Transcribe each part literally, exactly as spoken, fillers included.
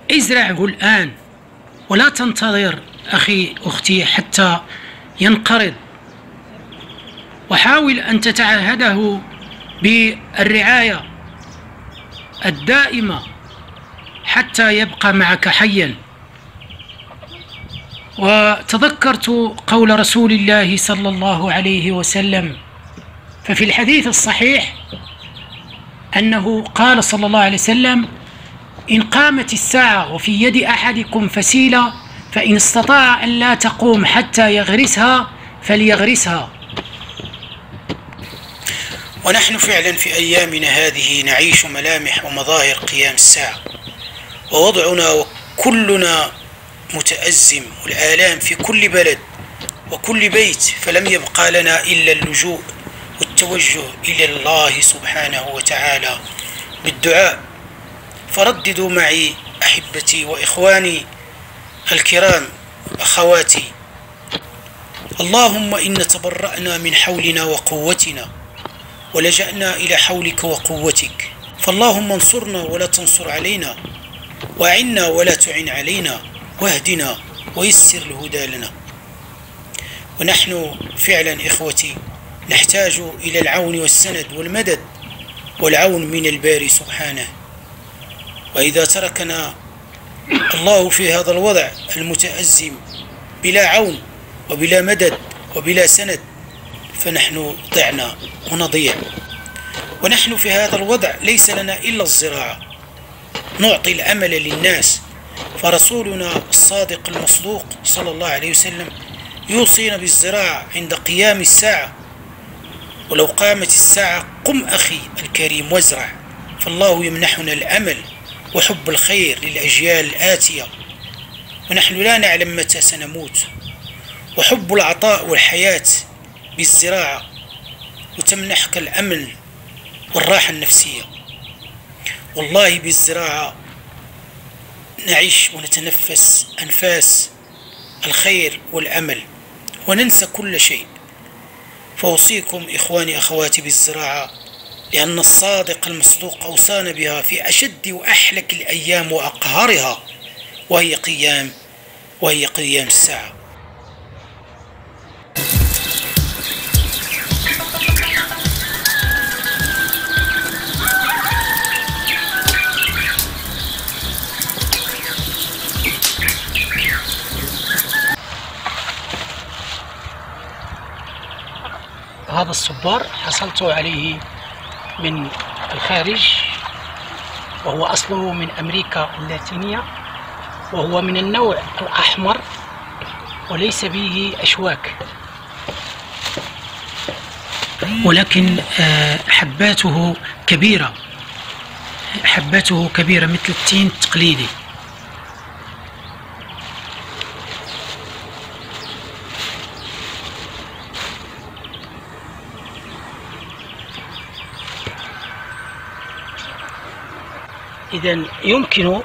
ازرعه الآن ولا تنتظر أخي أختي حتى ينقرض، وحاول أن تتعهده بالرعاية الدائمة حتى يبقى معك حيا. وتذكرت قول رسول الله صلى الله عليه وسلم، ففي الحديث الصحيح أنه قال صلى الله عليه وسلم: إن قامت الساعة وفي يد أحدكم فسيلة فإن استطاع أن لا تقوم حتى يغرسها فليغرسها. ونحن فعلا في أيامنا هذه نعيش ملامح ومظاهر قيام الساعة، ووضعنا وكلنا متأزم، والآلام في كل بلد وكل بيت، فلم يبقى لنا إلا اللجوء والتوجه إلى الله سبحانه وتعالى بالدعاء. فرددوا معي أحبتي وإخواني الكرام أخواتي: اللهم إن تبرأنا من حولنا وقوتنا ولجأنا إلى حولك وقوتك، فاللهم انصرنا ولا تنصر علينا، وأعنا ولا تعن علينا، واهدنا ويسر الهدى لنا. ونحن فعلا إخوتي نحتاج إلى العون والسند والمدد والعون من الباري سبحانه. وإذا تركنا الله في هذا الوضع المتأزم بلا عون وبلا مدد وبلا سند فنحن ضعنا ونضيع. ونحن في هذا الوضع ليس لنا إلا الزراعة، نعطي الأمل للناس، فرسولنا الصادق المصدوق صلى الله عليه وسلم يوصينا بالزراعة عند قيام الساعة. ولو قامت الساعة قم أخي الكريم وازرع، فالله يمنحنا الأمل وحب الخير للأجيال الآتية، ونحن لا نعلم متى سنموت. وحب العطاء والحياة بالزراعة وتمنحك الأمن والراحة النفسية. والله بالزراعة نعيش ونتنفس أنفاس الخير والأمل وننسى كل شيء. فأوصيكم إخواني أخواتي بالزراعة، لأن الصادق المصدوق أوصانا بها في أشد وأحلك الأيام وأقهرها، وهي قيام وهي قيام الساعة. هذا الصبار حصلت عليه من الخارج، وهو أصله من أمريكا اللاتينية، وهو من النوع الأحمر وليس به أشواك، ولكن حباته كبيرة، حباته كبيرة مثل التين التقليدي. إذن يمكن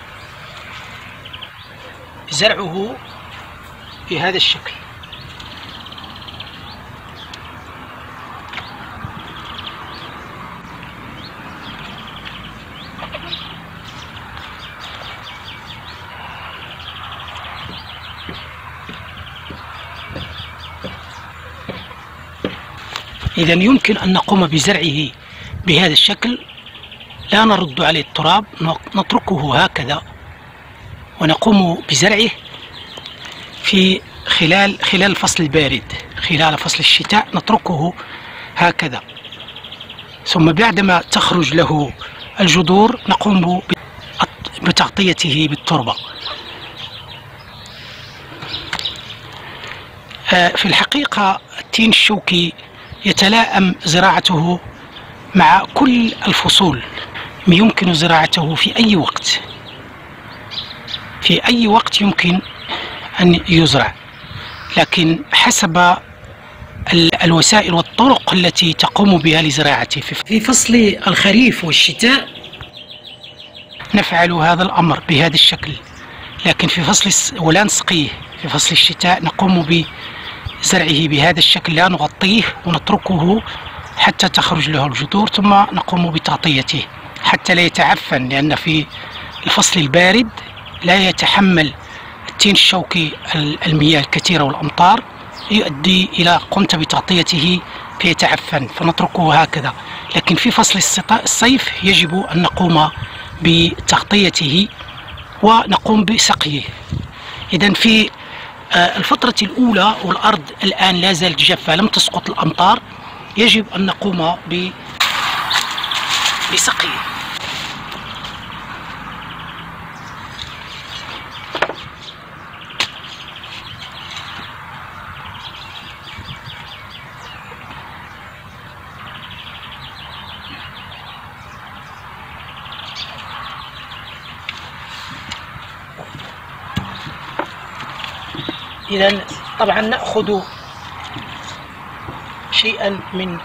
زرعه بهذا الشكل. إذن يمكن أن نقوم بزرعه بهذا الشكل، لا نرد عليه التراب، نتركه هكذا ونقوم بزرعه في خلال خلال الفصل البارد، خلال فصل الشتاء نتركه هكذا، ثم بعدما تخرج له الجذور نقوم بتغطيته بالتربة. في الحقيقة التين الشوكي يتلائم زراعته مع كل الفصول، يمكن زراعته في أي وقت، في أي وقت يمكن أن يزرع، لكن حسب الوسائل والطرق التي تقوم بها لزراعته. في فصل الخريف والشتاء نفعل هذا الأمر بهذا الشكل، لكن في فصل ولا نسقيه، في فصل الشتاء نقوم بزرعه بهذا الشكل، لا نغطيه ونتركه حتى تخرج له الجذور، ثم نقوم بتغطيته حتى لا يتعفن، لأن في الفصل البارد لا يتحمل التين الشوكي المياه الكثيرة والأمطار، يؤدي إلى قمت بتغطيته فيتعفن فنتركه هكذا. لكن في فصل الصيف يجب أن نقوم بتغطيته ونقوم بسقيه. إذن في الفترة الأولى والأرض الآن لا زالت جافة لم تسقط الأمطار، يجب أن نقوم بسقيه. إذن طبعا نأخذ شيئا من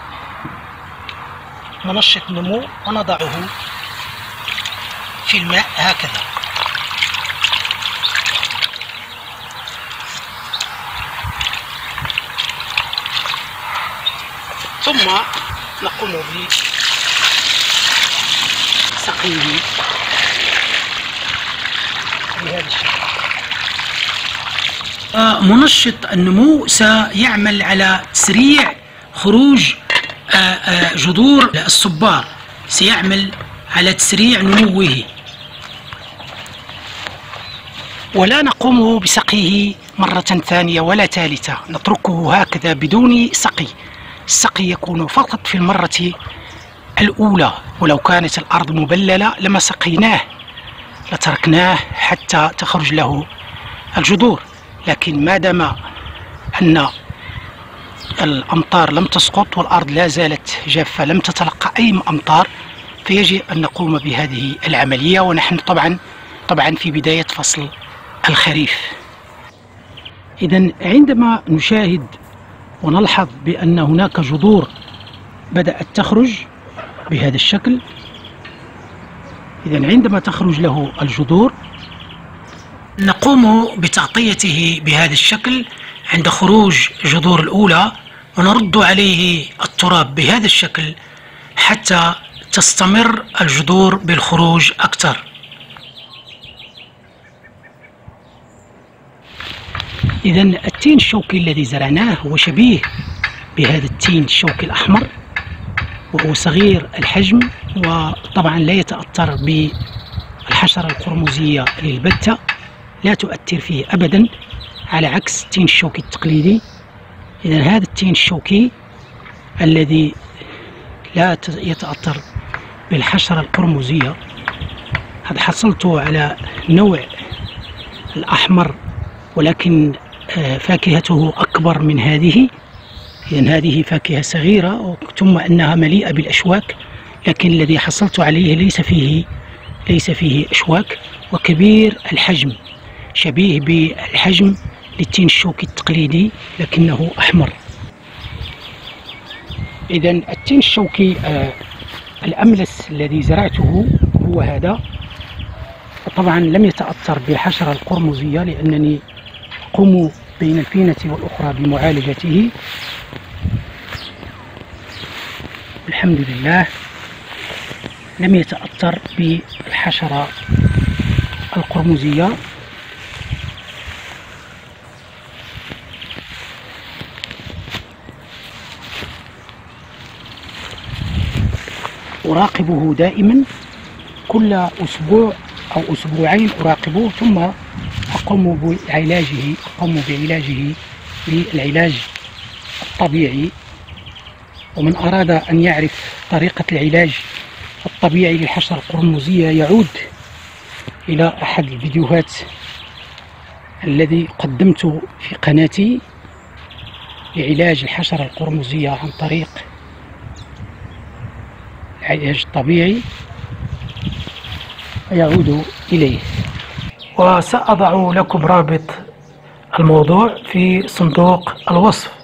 منشط نمو ونضعه في الماء هكذا، ثم نقوم بسقيه بهذا الشكل. منشط النمو سيعمل على تسريع خروج جذور الصبار، سيعمل على تسريع نموه، ولا نقوم بسقيه مرة ثانية ولا ثالثة، نتركه هكذا بدون سقي. السقي يكون فقط في المرة الأولى، ولو كانت الأرض مبللة لما سقيناه، لتركناه حتى تخرج له الجذور. لكن ما دام أن الأمطار لم تسقط والأرض لا زالت جافة لم تتلقى أي أمطار، فيجب أن نقوم بهذه العملية، ونحن طبعا طبعا في بداية فصل الخريف. إذن عندما نشاهد ونلحظ بأن هناك جذور بدأت تخرج بهذا الشكل، إذن عندما تخرج له الجذور نقوم بتغطيته بهذا الشكل عند خروج جذور الأولى، ونرد عليه التراب بهذا الشكل حتى تستمر الجذور بالخروج أكثر. إذن التين الشوكي الذي زرعناه هو شبيه بهذا التين الشوكي الأحمر، وهو صغير الحجم، وطبعا لا يتأثر بالحشرة القرمزية للبتة، لا تؤثر فيه أبدا على عكس التين الشوكي التقليدي. إذن هذا التين الشوكي الذي لا يتأثر بالحشرة القرمزية، قد حصلت على نوع الأحمر ولكن فاكهته أكبر من هذه. إذن هذه فاكهة صغيرة ثم أنها مليئة بالأشواك، لكن الذي حصلت عليه ليس فيه ليس فيه أشواك، وكبير الحجم، شبيه بالحجم للتين الشوكي التقليدي لكنه أحمر. إذن التين الشوكي آه الأملس الذي زرعته هو هذا، طبعا لم يتأثر بالحشرة القرمزية لأنني أقوم بين الفينة والأخرى بمعالجته الحمد لله. لم يتأثر بالحشرة القرمزية. أراقبه دائما كل أسبوع أو أسبوعين، أراقبه ثم أقوم بعلاجه أقوم بعلاجه بالعلاج الطبيعي. ومن أراد أن يعرف طريقة العلاج الطبيعي للحشرة القرمزية يعود إلى أحد الفيديوهات الذي قدمت في قناتي لعلاج الحشرة القرمزية عن طريق العلاج الطبيعي، يعود إليه. وسأضع لكم رابط الموضوع في صندوق الوصف.